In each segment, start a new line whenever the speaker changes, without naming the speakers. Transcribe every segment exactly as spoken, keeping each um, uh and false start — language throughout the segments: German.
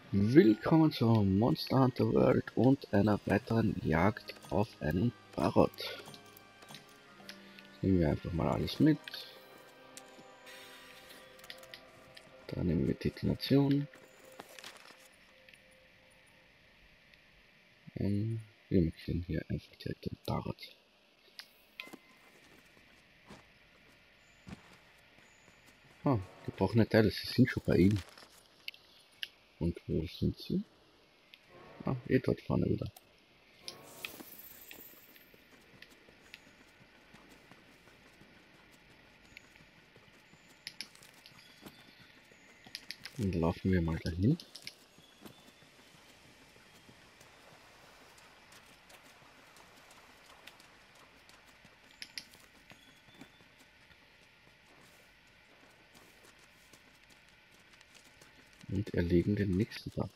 Willkommen zur Monster Hunter World und einer weiteren Jagd auf einen Barot. Nehmen wir einfach mal alles mit. Da nehmen wir Detonation. Und wir markieren hier einfach direkt den Barot. Ah, gebrochene Teile, sie sind schon bei ihm. Und wo sind sie? Ah, eh dort vorne wieder. Dann laufen wir mal dahin. Und erlegen den nächsten Barot.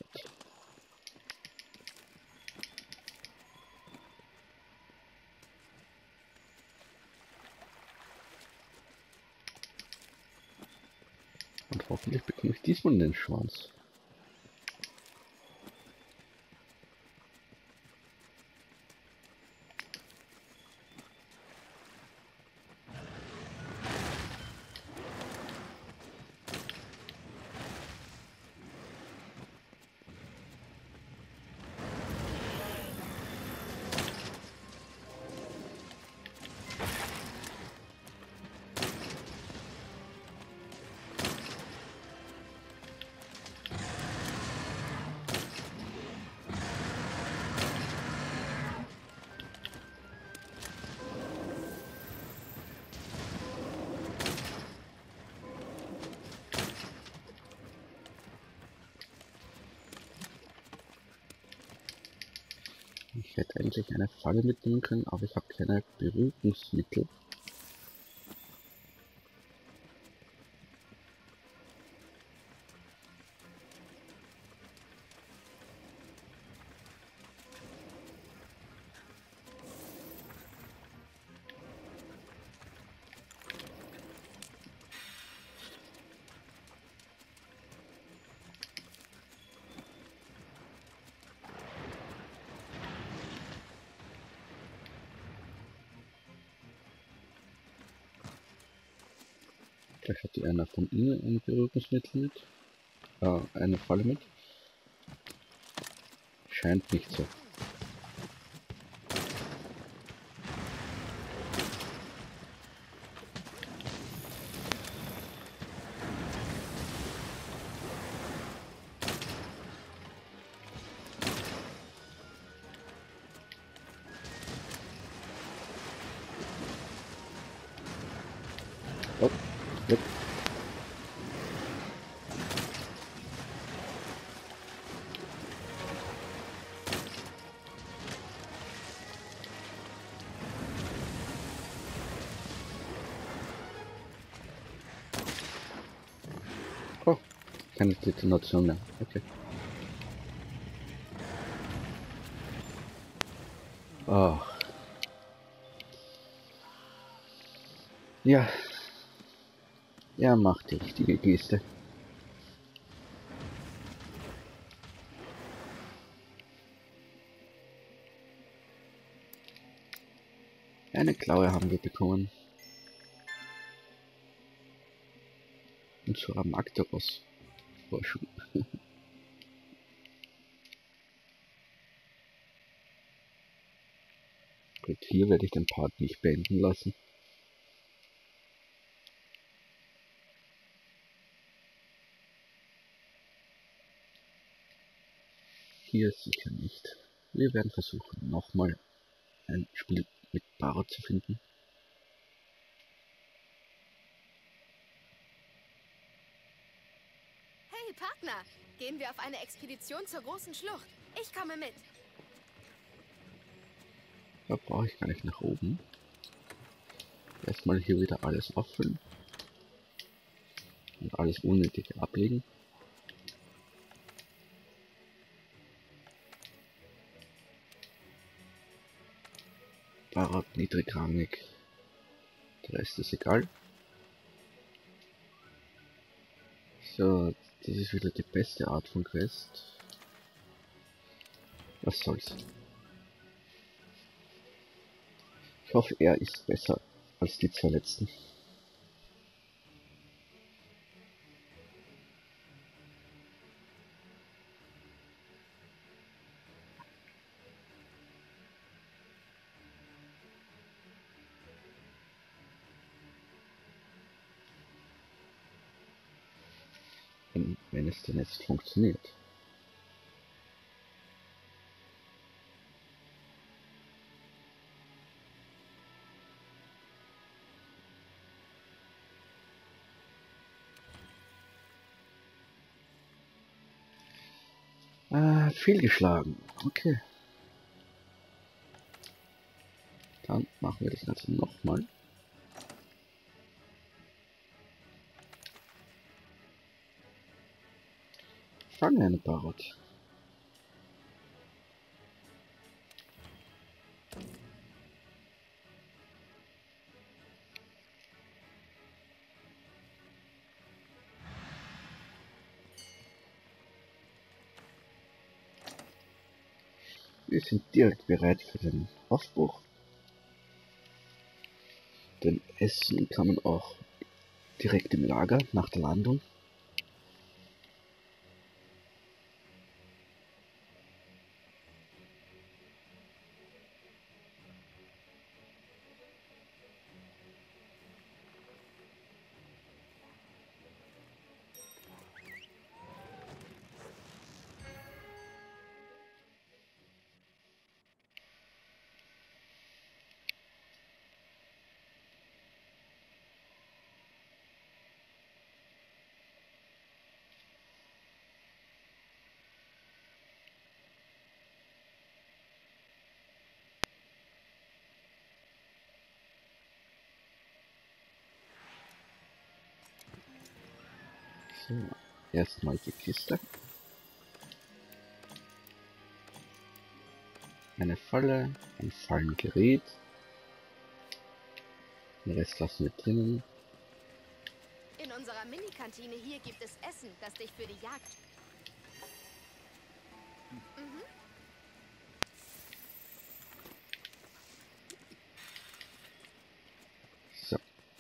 Und hoffentlich bekomme ich diesmal den Schwanz. Ich hätte eigentlich eine Falle mitnehmen können, aber ich habe keine Beruhigungsmittel. Vielleicht hat die einer von ihnen ein Beruhigungsmittel mit. Äh, eine Falle mit. Scheint nicht so. Oh, yep. Oh, keine Detonation mehr. Okay. Oh. Ja. Er macht die richtige Geste. Eine Klaue haben wir bekommen. Und so am Arcturus Forschung. Gut, hier werde ich den Part nicht beenden lassen. Hier sicher nicht. Wir werden versuchen, nochmal ein Spiel mit Barot zu finden.
Hey Partner, gehen wir auf eine Expedition zur großen Schlucht. Ich komme mit.
Da brauche ich gar nicht nach oben. Erstmal hier wieder alles auffüllen. Und alles Unnötige ablegen. Barot niedrigrangig. Der Rest ist egal. So, Das ist wieder die beste Art von Quest. Was soll's. Ich hoffe, er ist besser als die zwei letzten. Wenn, wenn es denn jetzt funktioniert. Ah, fehlgeschlagen. Okay. Dann machen wir das Ganze nochmal. Fange eine Parrot. Wir sind direkt bereit für den Aufbruch. Denn essen kann man auch direkt im Lager nach der Landung. So, erstmal die Kiste. Eine Falle, ein Fallengerät. Den Rest lassen wir drinnen.
In unserer Mini-Kantine hier gibt es Essen, das dich für die Jagd... Mhm.
So.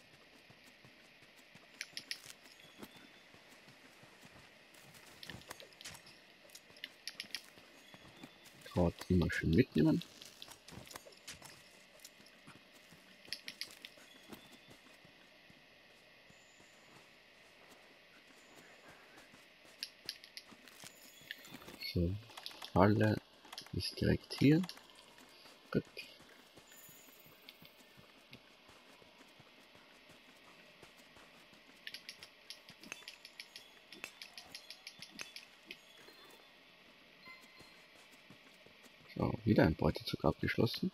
Kraut immer schön mitnehmen. So, Falle ist direkt hier. Gut. So, wieder ein Beutezug abgeschlossen.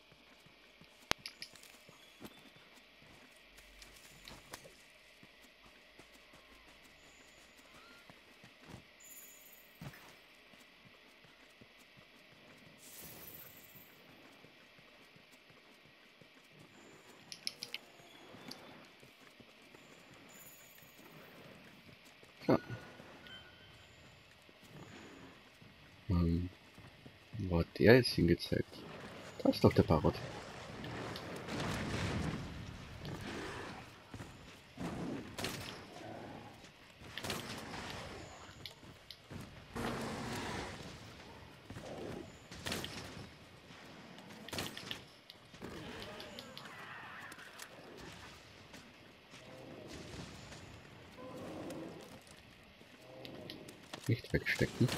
So. Ähm, wo hat der jetzt hingezeigt? Da ist doch der Parrot. Nicht wegstecken.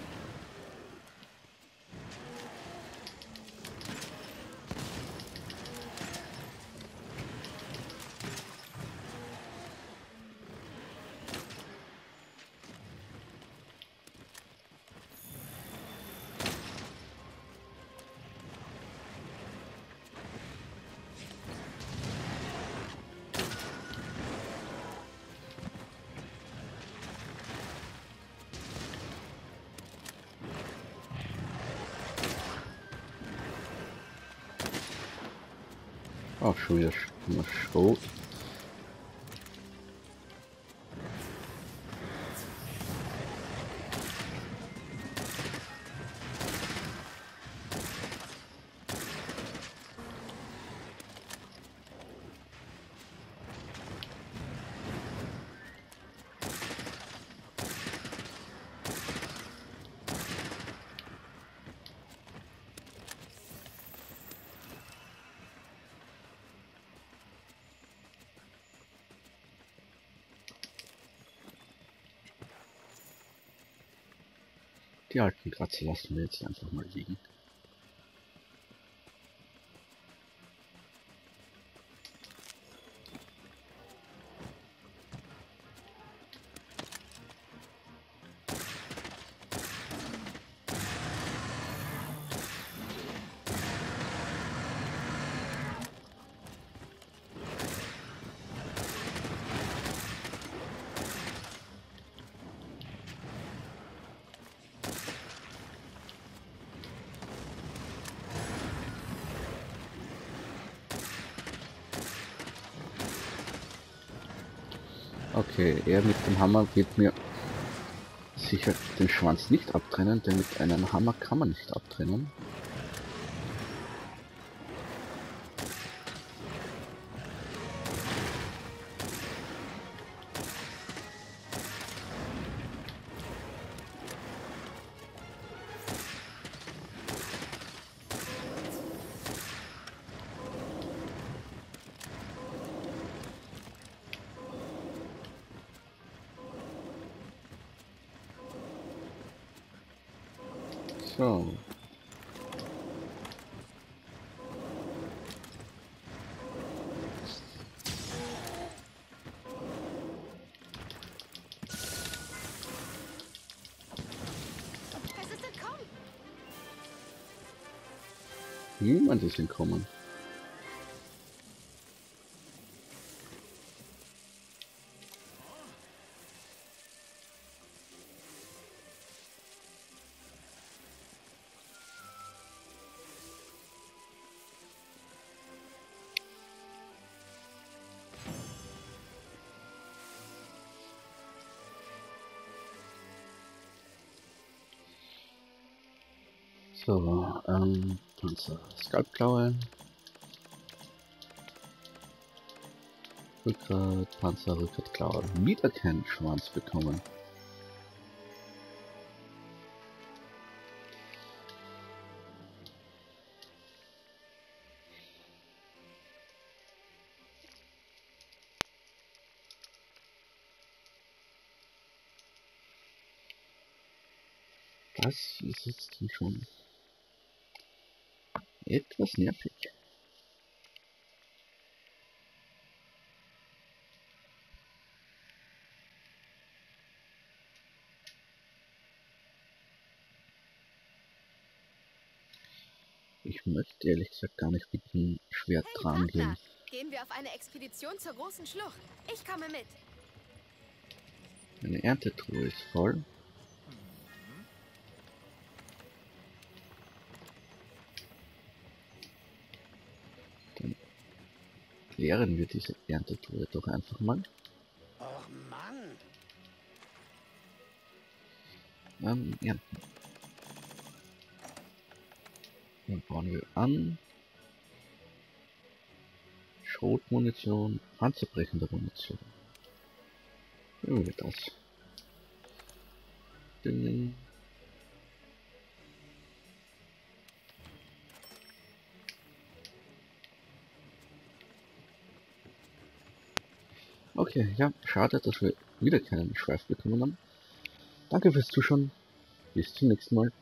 Auch schon wieder Sch- Schrot. Die alten Kratzer lassen wir jetzt einfach mal liegen. Okay, er mit dem Hammer wird mir sicher den Schwanz nicht abtrennen, denn mit einem Hammer kann man nicht abtrennen. So.
Es ist entkommen.
Niemand ist entkommen. So, ähm, Panzer, Skalpklaue, Rückgrat, Panzer, Rückgratklaue, wieder keinen Schwanz bekommen. Das ist jetzt schon etwas nervig. Ich möchte ehrlich gesagt gar nicht mit dem Schwert
Hey,
dran gehen.
Partner, gehen wir auf eine Expedition zur großen Schlucht. Ich komme mit.
Meine Erntetruhe ist voll. Dann leeren wir diese Erntetruhe doch einfach mal.
Och Mann!
Ähm, ernten. Dann bauen wir an. Schrotmunition, panzerbrechende Munition. Nehmen wir das. Ding. Okay, ja, schade, dass wir wieder keinen Schweif bekommen haben. Danke fürs Zuschauen. Bis zum nächsten Mal.